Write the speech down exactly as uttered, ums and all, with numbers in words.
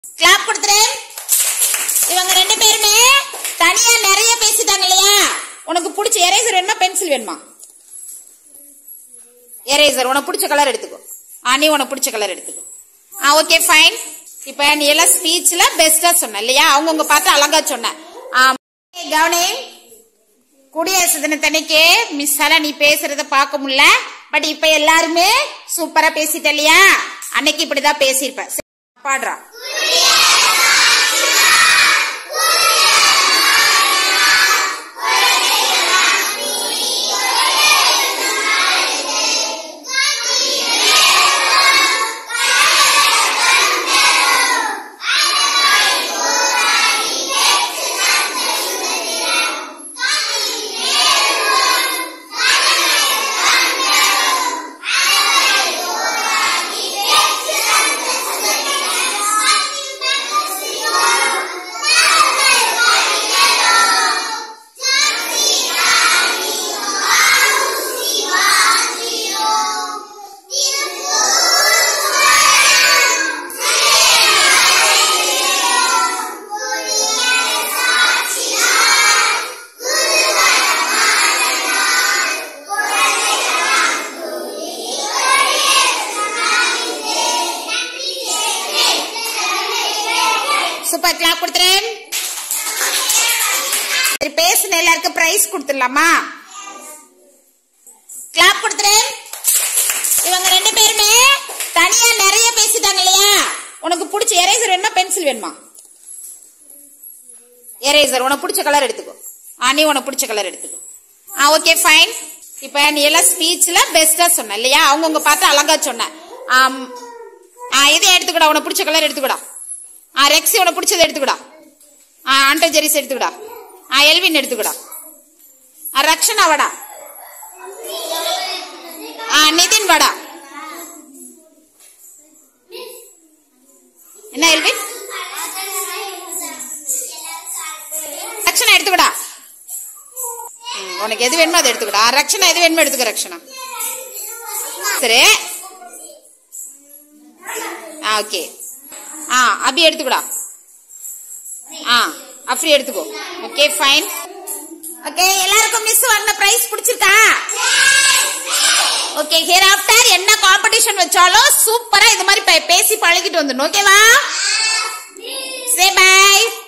Clap கொடுத்துறேன். இவங்க ரெண்டு பேருமே தனியா நிறைய பேசிட்டாங்க இல்லையா? உனக்கு பிடிச்ச எரேசர் வேணுமா பென்சில் வேணுமா? எரேசர் உனக்கு பிடிச்ச கலர் எடுத்துக்கோ. ஆ நீ உனக்கு பிடிச்ச கலர் எடுத்துக்கோ. ஆ ஓகே ஃபைன். இப்ப நீ எல்லாம் ஸ்பீச்ல பெஸ்டா சொன்ன இல்லையா? அவங்கவுங்க பார்த்து அழகா சொன்ன. கவனி, குடியரசு தினத்தன்னைக்கு மிஸ் ஆல நீ பேசுறத பார்க்க முடியல. பட் இப்ப எல்லாருமே சூப்பரா பேசிட்ட இல்லையா? அன்னைக்கு இப்படிதான் பேசிருப்ப. பாடுறா. சூப்பர். கிளாப் கொடுத்துறேன். பேசுன எல்லாருக்கும் பிரைஸ் கொடுத்துடலாமா? கிளாப் கொடுத்துறேன். இவங்க ரெண்டு பேருமே தனியா நிறைய பேசிட்டாங்க இல்லையா? உனக்கு பிடிச்ச எரேசர் வேணுமா பென்சில் வேணுமா? எரேசர் உனக்கு பிடிச்ச கலர் எடுத்துக்கோ. ஆ நீ உனக்கு பிடிச்ச கலர் எடுத்துக்கோ. ஆ ஓகே ஃபைன். இப்ப நீ எல்லாம் ஸ்பீச்ல பெஸ்டா சொன்ன இல்லையா? அவங்கவுங்க பார்த்து அழகா சொன்ன. இதை எடுத்துக்கூடா, உனக்கு பிடிச்ச கலர் எடுத்துக்கூடா. ஆ ரெக்ஸி உனக்கு பிடிச்சது எடுத்துக்கூடா. ஆ ஆண்டர் ஜெரிஸ் எடுத்துக்கூடா. ஆ எல்வின் எடுத்துக்கூடா. ஆ ரக்ஷனா வாடா. ஆ நிதின் வாடா. என்ன எல்வின்? ரக்ஷனா எடுத்துக்கூடா. உனக்கு எது வேணுமோ அதை எடுத்துக்கூடா. ரக்ஷனா எது வேணுமோ எடுத்துக்க ரக்ஷனா. சரி ஓகே. ஆ அபி எடுத்துக்கூடா. ஆ அஃப்ரி எடுத்துக்கோ. Okay fine. ஓகே எல்லாருக்கும் மிஸ் வாங்கின பிரைஸ் பிடிச்சிருக்கா? ஓகே ஹியர் ஆஃப்டர் என்ன காம்படிஷன் வச்சாலும் சூப்பரா இது மாதிரி பேசி பழகிட்டு வந்துடணும். ஓகேவா? Say by.